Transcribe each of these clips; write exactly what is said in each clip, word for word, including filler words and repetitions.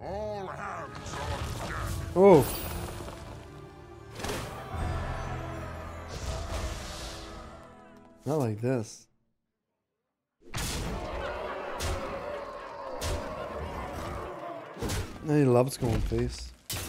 All hands on deck. Oh. Not like this. He loves going face.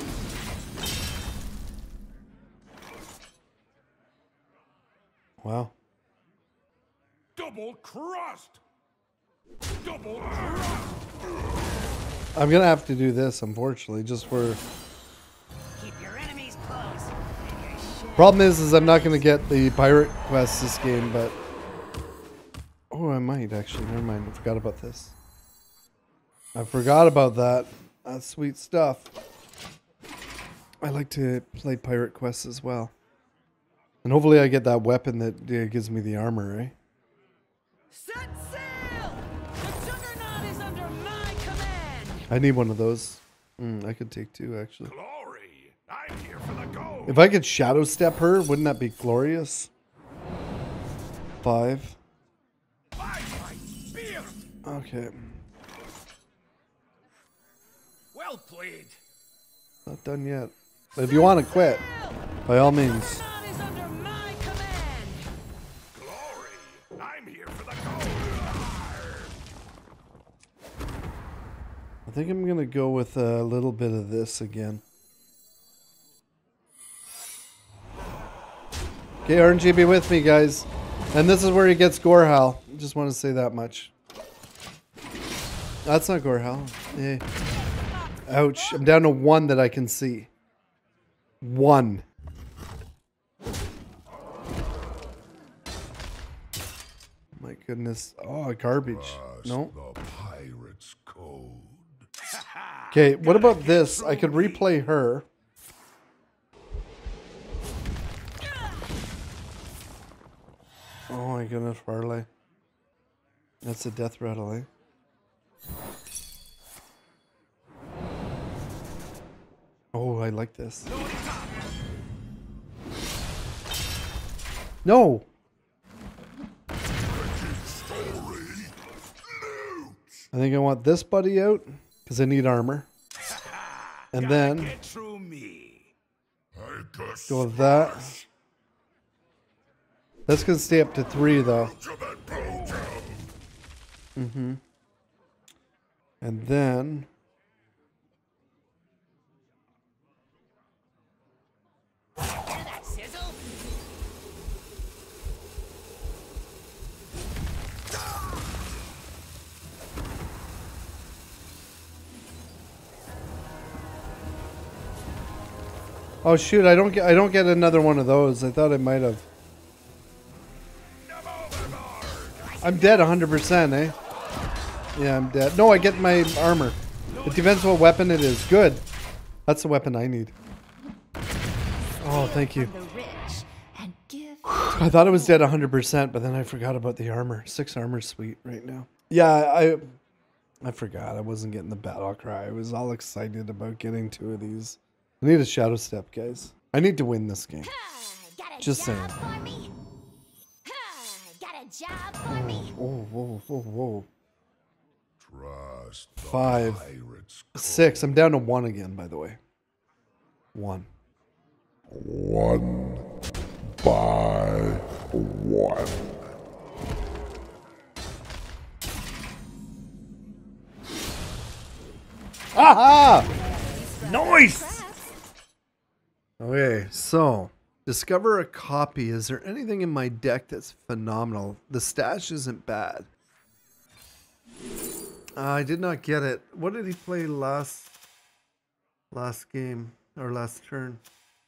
Wow. Double crust. Double crust. I'm gonna have to do this, unfortunately, just for. Keep your enemies close. Problem is, is I'm not gonna get the pirate quest this game, but oh, I might actually. Never mind. I forgot about this. I forgot about that. That's sweet stuff. I like to play pirate quests as well, and hopefully I get that weapon that uh, gives me the armor, right? Set sail! The juggernaut is under my command. I need one of those. Mm, I could take two actually. Glory. I'm here for the gold. If I could shadow step her, wouldn't that be glorious? Five. By my spear. Okay. Well played. Not done yet. But if you want to quit, by all means. Juggernaut is under my command. Glory. I'm here for the gold. I think I'm going to go with a little bit of this again. Okay, R N G, be with me, guys. And this is where he gets Gorehal. Just want to say that much. That's not Gorehal. Yay. Ouch. I'm down to one that I can see. One. My goodness. Oh, garbage. No. The pirate's code. Okay, what about this? I could replay her. Oh my goodness, Farley. That's a death rattle, eh? Oh, I like this. No! I think I want this buddy out because I need armor. And then go with that. That's going to stay up to three though. Mm-hmm. And then oh shoot, I don't get I don't get another one of those. I thought I might have. I'm dead one hundred percent, eh? Yeah, I'm dead. No, I get my armor. It depends what weapon it is. Good. That's the weapon I need. Oh, thank you. I thought I was dead one hundred percent, but then I forgot about the armor. Six armor sweet right now. Yeah, I I forgot. I wasn't getting the battle cry. I was all excited about getting two of these. I need a shadow step, guys. I need to win this game. Just saying. Oh, whoa, whoa, whoa. Trust Five. Six. I'm down to one again, by the way. One. One by one. Aha! Nice! Okay, so discover a copy. Is there anything in my deck that's phenomenal? The stash isn't bad. Uh, I did not get it. What did he play last last game or last turn?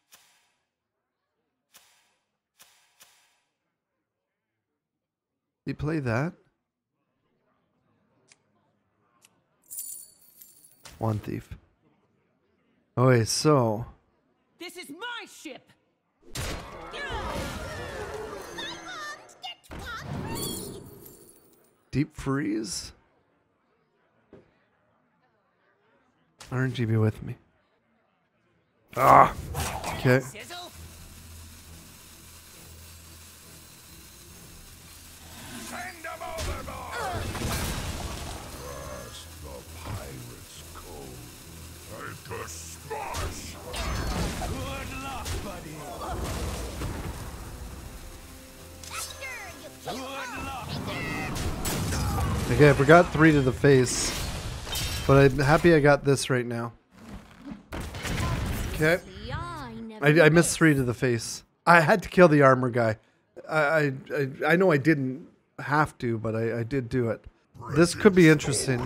Did he play that? One thief. Okay, so This is my ship. deep freeze. R N G, be with me. Ah. Okay. Sizzle. Send them overboard. Trust the pirate's code. Smash! Good luck, buddy. Good luck. Okay, I forgot three to the face, but I'm happy I got this right now. Okay. I, I missed three to the face. I had to kill the armor guy. I I, I, I know I didn't have to, but I, I did do it. This could be interesting.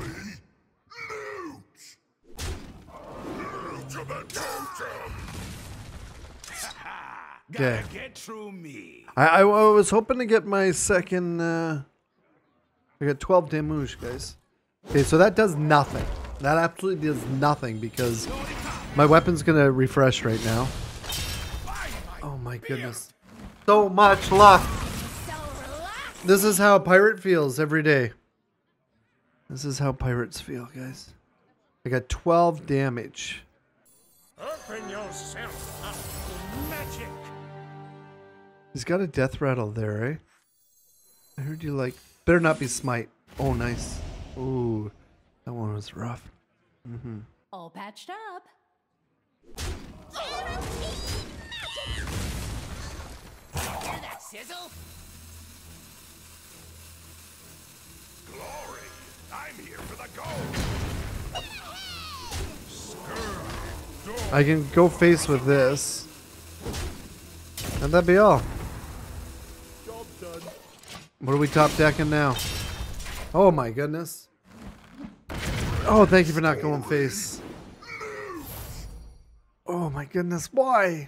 Okay. Get through me. I, I, I was hoping to get my second... Uh, I got twelve damage, guys. Okay, so that does nothing. That absolutely does nothing because my weapon's going to refresh right now. Oh my goodness. So much luck. This is how a pirate feels every day. This is how pirates feel, guys. I got twelve damage. Open yourself up to magic. He's got a death rattle there, eh? I heard you like... Better not be smite. Oh, nice. Ooh, that one was rough. Mm-hmm. All patched up. Hear that sizzle? Glory! I'm here for the gold. Scourge. I can go face with this. And that'd be all. Job done. What are we top decking now? Oh my goodness. Oh, thank you for not going face. Oh my goodness, why?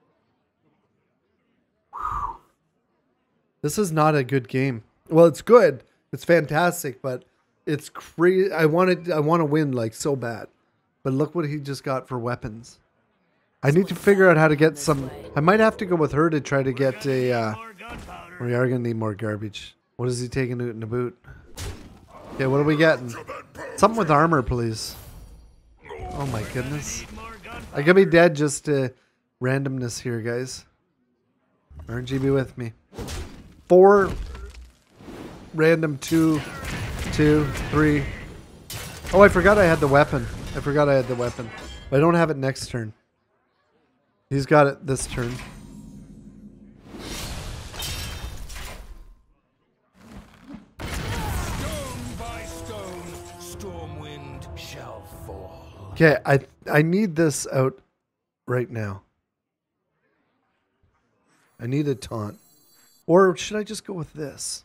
Whew. This is not a good game. Well, it's good. It's fantastic, but it's crazy. I wanted I want to win like so bad. But look what he just got for weapons. I need to figure out how to get some... I might have to go with her to try to get a... Uh, we are going to need more garbage. What is he taking out in the boot? Okay, what are we getting? Something with armor, please. Oh my goodness. I could be dead just to randomness here, guys. R N G be with me. Four. Random two. Two. Three. Oh, I forgot I had the weapon. I forgot I had the weapon. But I don't have it next turn. He's got it this turn. Stone by stone, storm wind shall fall. Okay, I I need this out right now. I need a taunt. Or should I just go with this?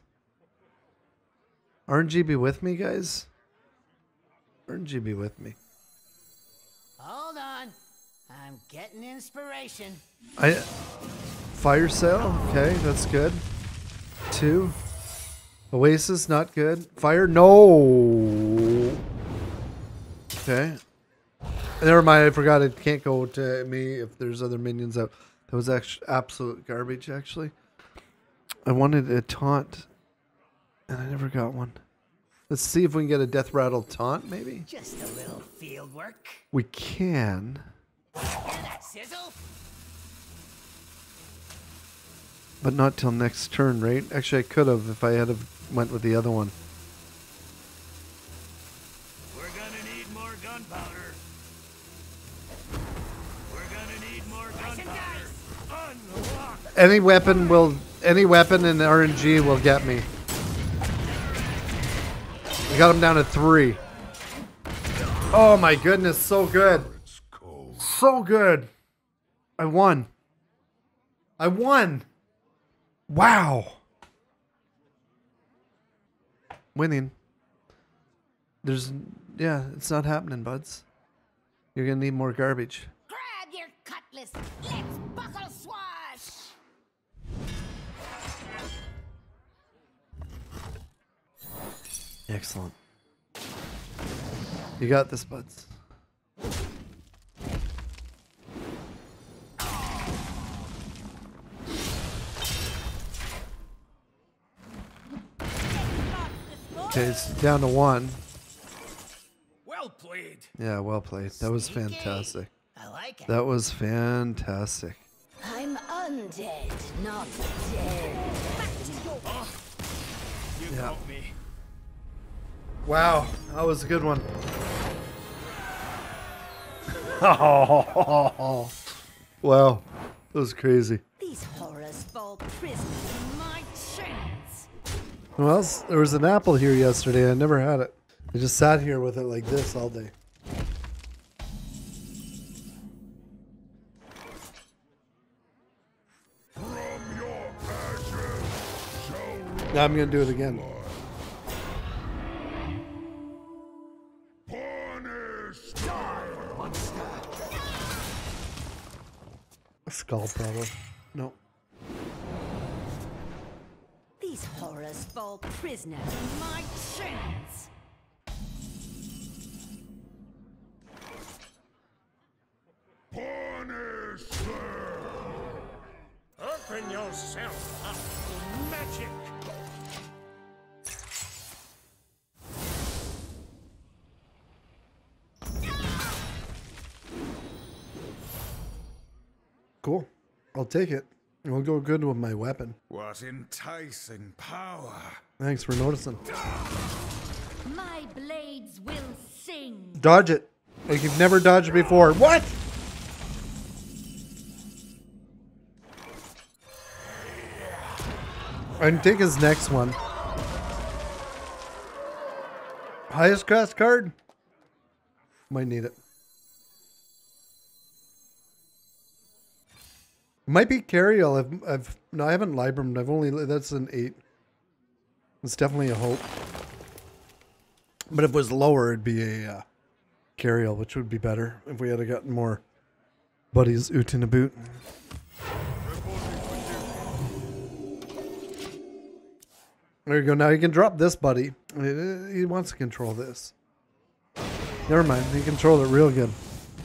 R N G be with me, guys? R N G be with me. Hold on. I'm getting inspiration. I fire sale, okay, that's good. Two. Oasis, not good. Fire, no. Okay. Never mind, I forgot it can't go to me if there's other minions out. That was actually absolute garbage, actually. I wanted a taunt, and I never got one. Let's see if we can get a death rattle taunt, maybe? Just a little field work. We can. Hear that sizzle? But not till next turn, right? Actually, I could have if I had have went with the other one. We're gonna need more gunpowder. We're gonna need more gunpowder. Unlock. Any weapon will, any weapon in the R N G will get me. I got him down to three. Oh my goodness, so good. So good. I won. I won. Wow. Winning. There's, yeah, it's not happening, buds. You're going to need more garbage. Grab your cutlass. Let's buckle swash. Excellent. You got this, buds. Okay, it's down to one. Well played. Yeah, well played. That was fantastic. I like it. That was fantastic. I'm undead, not dead. You Yeah. got me. Wow, that was a good one. Oh, wow. That was crazy. These horrors fall prisoners in my chains. Well, there was an apple here yesterday. I never had it. I just sat here with it like this all day. Now I'm going to do it again. A skull, probably. No. These horrors fall prisoners in my chains. Punish them! Open yourself up to magic! Cool. I'll take it. It'll go good with my weapon. What enticing power! Thanks for noticing. My blades will sing. Dodge it. Like you've never dodged before. What? I can take his next one. Highest class card? Might need it. Might be Carriel. I've, I've, no, I haven't Librumed. I've only, that's an eight. It's definitely a hope. But if it was lower, it'd be a uh, Carriel, which would be better if we had gotten more buddies oot in a boot. There you go. Now you can drop this buddy. He wants to control this. Never mind. He controlled it real good.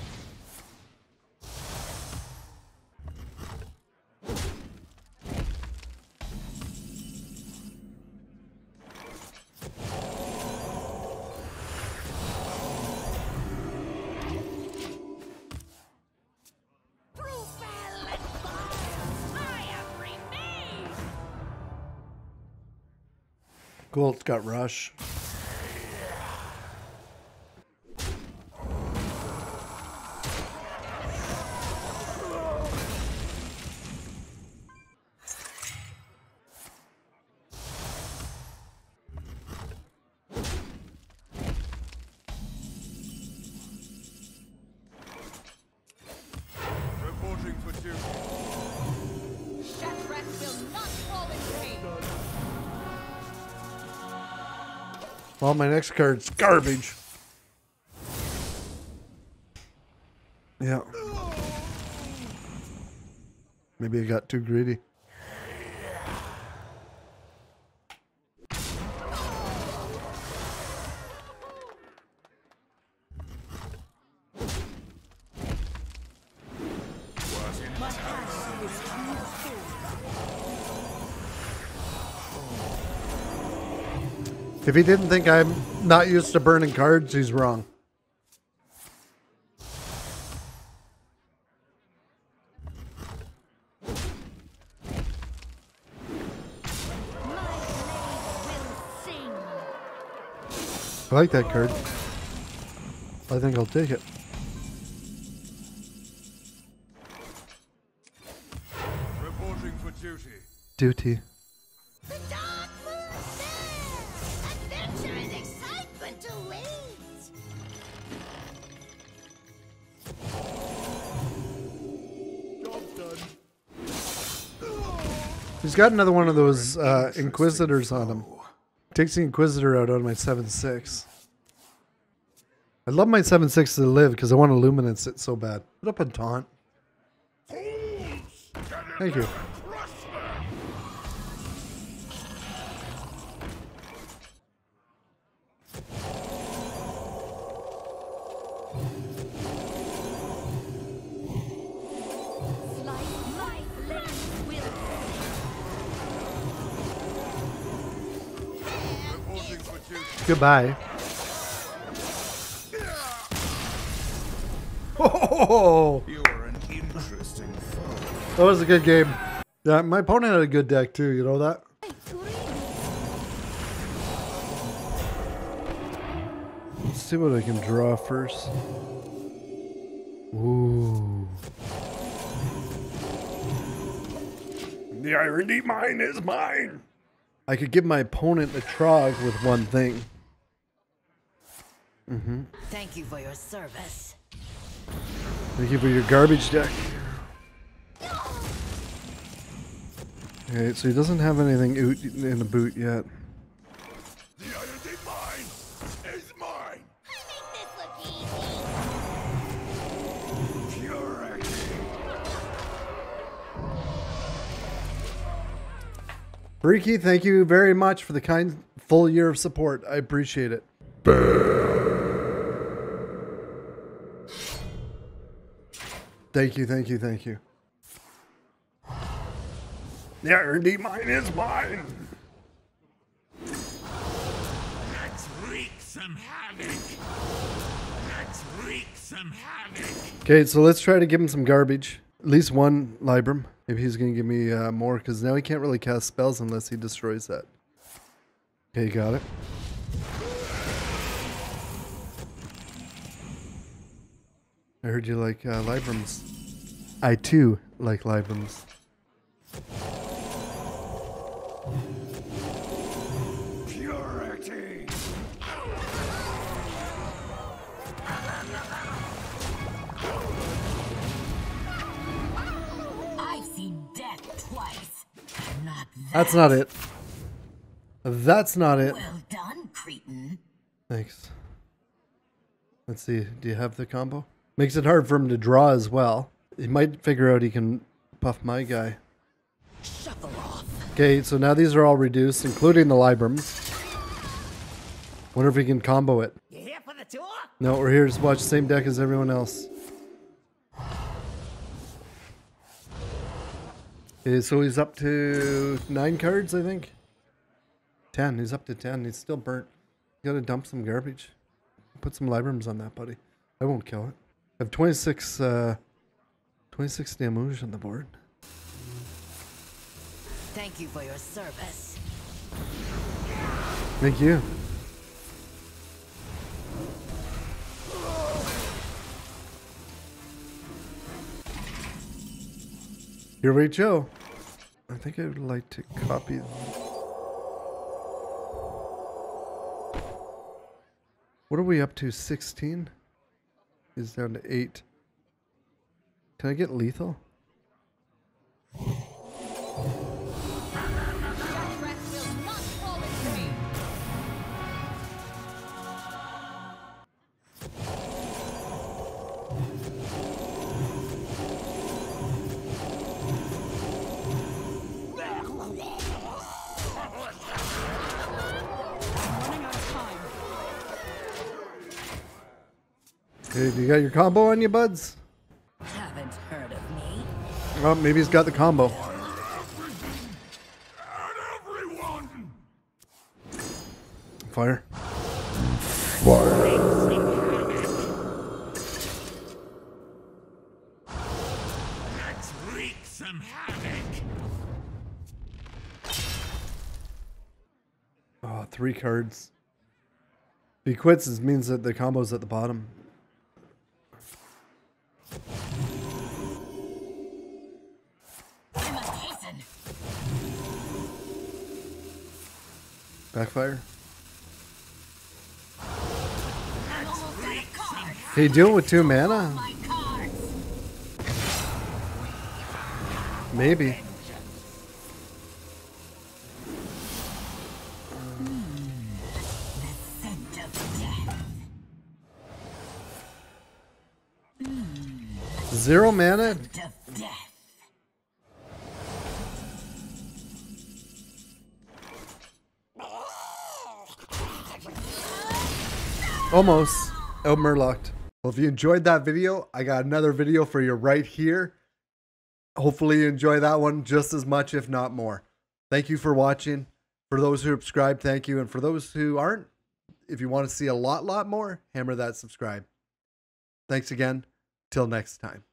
Cool, it's got rush. Reporting for duty. Shatrak will not fall in pain. Well, my next card's garbage. Yeah. Maybe I got too greedy. If he didn't think I'm not used to burning cards, he's wrong. I like that card. I think I'll take it. Reporting for duty. Duty. The dark moon's there! Adventure and excitement await! Job done. He's got another one of those uh, Inquisitors on him. Takes the Inquisitor out on my seven six. I'd love my seven six to live because I want to Luminance it so bad. Put up a taunt. Thank you. Goodbye. Oh, You are an interesting foe. that was a good game. Yeah, my opponent had a good deck too. You know that? Let's see what I can draw first. The Iron Deep Mine is mine. I could give my opponent a Trog with one thing. Mm-hmm. Thank you for your service. Thank you for your garbage deck. Okay, so he doesn't have anything in the boot yet. The Iron Deep Mine is mine. Make this look easy. Purity. Freaky, thank you very much for the kind full year of support. I appreciate it. Thank you, thank you, thank you. The Iron Deep Mine is mine. Let's wreak some havoc. Let's wreak some havoc. Okay, so let's try to give him some garbage. At least one Libram. Maybe he's going to give me uh, more, because now he can't really cast spells unless he destroys that. Okay, you got it. I heard you like uh, Librams. I too like Librams. Purity. I've seen death twice. Not that. That's not it. That's not it. Well done, cretin. Thanks. Let's see. Do you have the combo? Makes it hard for him to draw as well. He might figure out he can buff my guy. Shuffle off. Okay, so now these are all reduced, including the Librams. Wonder if he can combo it. You here for the tour? No, we're here to watch the same deck as everyone else. Okay, so he's up to nine cards, I think. Ten. He's up to ten. He's still burnt. You gotta dump some garbage. Put some Librams on that, buddy. I won't kill it. I have twenty-six, uh, twenty-six damage on the board. Thank you for your service. Thank you. Here we go. I think I would like to copy. What are we up to? sixteen? He's down to eight. Can I get lethal? Hey, you got your combo on you, buds? Haven't heard of me. Well, maybe he's got the combo. Fire. Fire. Let's wreak some havoc. Oh, three cards. If he quits, it means that the combo's at the bottom. I must hasten. Backfire. I'm almost out of cards. Can you deal it with two mana? My cards. Maybe. Scent of death. Zero mana? Scent of death. Almost. Oh, Murlocked. Well, if you enjoyed that video, I got another video for you right here. Hopefully you enjoy that one just as much, if not more. Thank you for watching. For those who subscribe, thank you. And for those who aren't, if you want to see a lot, lot more, hammer that subscribe. Thanks again. Till next time.